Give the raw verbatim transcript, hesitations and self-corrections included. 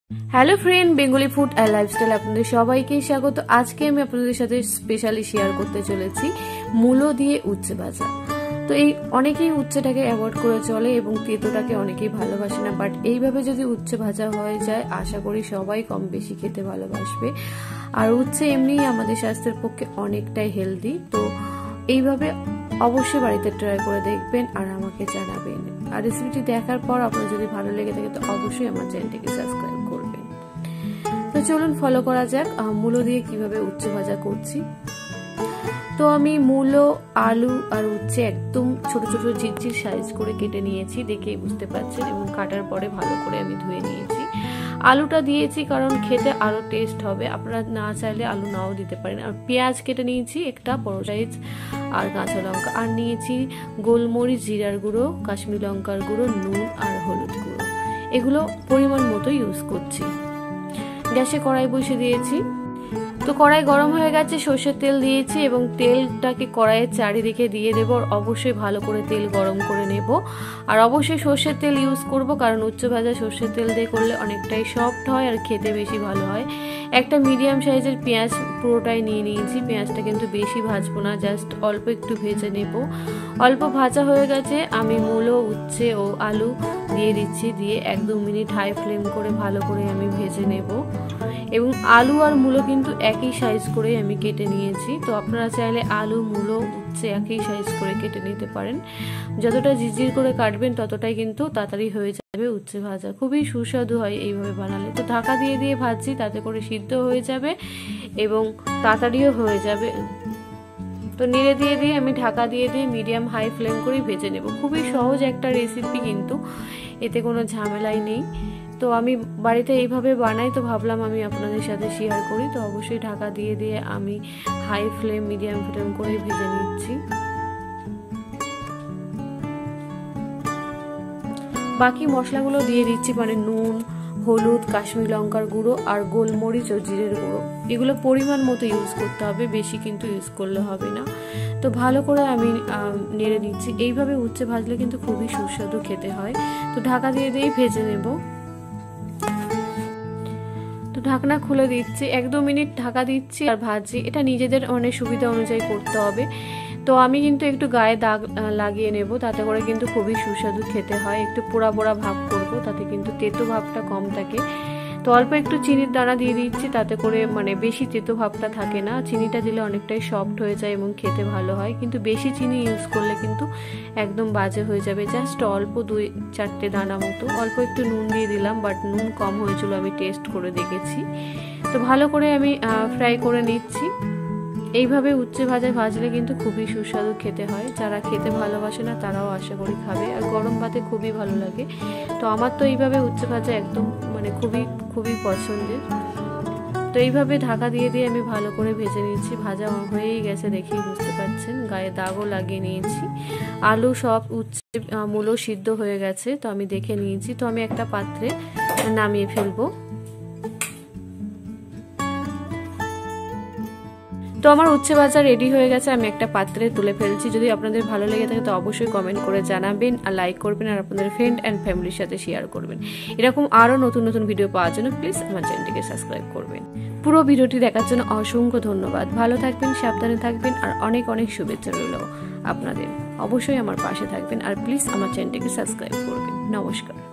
Hello friend, Bengali food আর lifestyle আপনাদের সবাইকে স্বাগত। আজকে আমি আপনাদের সাথে স্পেশালি শেয়ার করতে চলেছি মূলো দিয়ে উচ্ছে ভাজা। তো এই অনেকেই উচ্ছেটাকে অ্যাভয়েড করে চলে এবং তেঁতোটাকে অনেকেই ভালোবাসে না, বাট এইভাবে যদি উচ্ছে ভাজা হয়ে যায় আশা করি সবাই কম বেশি খেতে ভালোবাসবে। আর উচ্ছে এমনি আমাদের স্বাস্থ্যের পক্ষে অনেকটাই হেলদি। তো এইভাবে অবশ্যই বাড়িতে ট্রাই করে দেখবেন আর আমাকে জানাবেন। আর রেসিপিটি দেখার পর আপনার যদি ভালো লেগে থাকে তো অবশ্যই আমার চ্যানেলটিকে সাবস্ক্রাইব করবেন। তো চলুন ফলো করা যাক মূলো দিয়ে কিভাবে উচ্ছে ভাজা করছি। তো আমি মূলো, আলু আর উচ্ছে একদম ছোট ছোট ঝিরঝির সাইজ করে কেটে নিয়েছি, দেখেই বুঝতে পারছেন, এবং কাটার পরে ভালো করে আমি ধুয়ে নিয়েছি। আলুটা দিয়েছি কারণ খেতে আরো টেস্ট হবে, আপনারা না চাইলে আলু নাও দিতে পারেন। আর পেঁয়াজ কেটে নিয়েছি একটা বড় সাইজ, আর কাঁচা লঙ্কা, আর নিয়েছি গোলমরিচ, জিরার গুঁড়ো, কাশ্মীরি লঙ্কার গুঁড়ো, নুন আর হলুদ গুঁড়ো। এগুলো পরিমাণ মতো ইউজ করছি। গ্যাসে কড়াই বসিয়ে দিয়েছি। তো কড়াই গরম হয়ে গেছে, সর্ষের তেল দিয়েছি এবং তেলটাকে কড়াইয়ের চারিদিকে দিয়ে দেবো। অবশ্যই ভালো করে তেল গরম করে নেব, আর অবশ্যই সর্ষের তেল ইউজ করব কারণ উচ্ছে ভাজা সর্ষের তেল দিয়ে করলে অনেকটাই সফট হয় আর খেতে বেশি ভালো হয়। একটা মিডিয়াম সাইজের পেঁয়াজ পুরোটাই নিয়ে নিয়েছি। পেঁয়াজটা কিন্তু বেশি ভাজবো না, জাস্ট অল্প একটু ভেজে নেব। অল্প ভাজা হয়ে গেছে, আমি মূলো, উচ্ছে ও আলু দিয়ে দিচ্ছি। দিয়ে এক দু মিনিট হাই ফ্লেম করে ভালো করে আমি ভেজে নেব। এবং আলু আর মূলো কিন্তু একই সাইজ করে আমি কেটে নিয়েছি। তো আপনারা চাইলে আলু, মূলো, উচ্ছে একই সাইজ করে কেটে নিতে পারেন। যতটা ঝিরঝির করে কাটবেন ততটাই কিন্তু তাড়াতাড়ি হয়ে যাবে উচ্ছে ভাজা। খুবই সুস্বাদু হয় এইভাবে বানালে। তো ঢাকা দিয়ে দিয়ে ভাজছি, তাতে করে সিদ্ধ হয়ে যাবে এবং তাড়াতাড়িও হয়ে যাবে। তো নেড়ে দিয়ে দিয়ে আমি ঢাকা দিয়ে দিয়ে মিডিয়াম হাই ফ্লেম করে ভেজে নেব। খুবই সহজ একটা রেসিপি, কিন্তু এতে কোনো ঝামেলাই নেই। তো আমি বাড়িতে এইভাবে বানাই, তো ভাবলাম আমি আপনাদের সাথে শেয়ার করি। তো অবশ্যই ঢাকা দিয়ে দিয়ে আমি হাই ফ্লেম মিডিয়াম ফ্লেম করে ভেজে নিচ্ছি। বাকি মশলাগুলো দিয়ে দিচ্ছি, মানে নুন, হলুদ, কাশ্মীরি লঙ্কার গুঁড়ো আর গোলমরিচ ও জিরের গুঁড়ো। এগুলো পরিমাণ মতো ইউজ করতে হবে, বেশি কিন্তু ইউজ করলে হবে না। তো ভালো করে আমি নেড়ে নিচ্ছি। এইভাবে উচ্ছে ভাজলে কিন্তু খুবই সুস্বাদু খেতে হয়। তো ঢাকা দিয়ে দিয়ে ভেজে নেব। তো ঢাকনা খুলে দিচ্ছি, এক দু মিনিট ঢাকা দিচ্ছি আর ভাজছি। এটা নিজেদের অনেক সুবিধা অনুযায়ী করতে হবে। তো আমি কিন্তু একটু গায়ে দাগ লাগিয়ে নেব, তাতে করে কিন্তু খুবই সুস্বাদু খেতে হয়। একটু পোড়া পোড়া ভাব করব, তাতে কিন্তু তেতো ভাবটা কম থাকে। তো অল্প একটু চিনির দানা দিয়ে দিচ্ছি, তাতে করে মানে বেশি তেতো ভাবটা থাকে না। চিনিটা দিলে অনেকটাই সফট হয়ে যায় এবং খেতে ভালো হয়, কিন্তু বেশি চিনি ইউজ করলে কিন্তু একদম বাজে হয়ে যাবে। জাস্ট অল্প দুই চারটে দানা মতো। অল্প একটু নুন দিয়ে দিলাম, বাট নুন কম হয়েছিল, আমি টেস্ট করে দেখেছি। তো ভালো করে আমি ফ্রাই করে নিচ্ছি। এইভাবে উচ্ছে ভাজা ভাজলে কিন্তু খুবই সুস্বাদু খেতে হয়। যারা খেতে ভালোবাসে না তারাও আশা করি খাবে, আর গরম ভাতে খুবই ভালো লাগে। তো আমার তো এইভাবে উচ্ছে ভাজা একদম মানে খুবই খুবই পছন্দের। তো এইভাবে ঢাকা দিয়ে দিয়ে আমি ভালো করে ভেজে নিচ্ছি। ভাজা হয়েই গেছে, দেখেই বুঝতে পারছেন। গায়ে দাগও লাগিয়ে নিয়েছি। আলু সব উচ্ছে মূলো সিদ্ধ হয়ে গেছে, তো আমি দেখে নিয়েছি। তো আমি একটা পাত্রে নামিয়ে ফেলবো। তো আমার উচ্ছে ভাজা রেডি হয়ে গেছে, আমি একটা পাত্রে তুলে ফেলছি। যদি আপনাদের ভালো লেগে থাকে তো অবশ্যই কমেন্ট করে জানাবেন আর লাইক করবেন, আর আপনাদের ফ্রেন্ড অ্যান্ড ফ্যামিলির সাথে শেয়ার করবেন। এরকম আরও নতুন নতুন ভিডিও পাওয়ার জন্য প্লিজ আমার চ্যানেলটিকে সাবস্ক্রাইব করবেন। পুরো ভিডিওটি দেখার জন্য অসংখ্য ধন্যবাদ। ভালো থাকবেন, সাবধানে থাকবেন, আর অনেক অনেক শুভেচ্ছা রইল আপনাদের। অবশ্যই আমার পাশে থাকবেন আর প্লিজ আমার চ্যানেলটিকে সাবস্ক্রাইব করবেন। নমস্কার।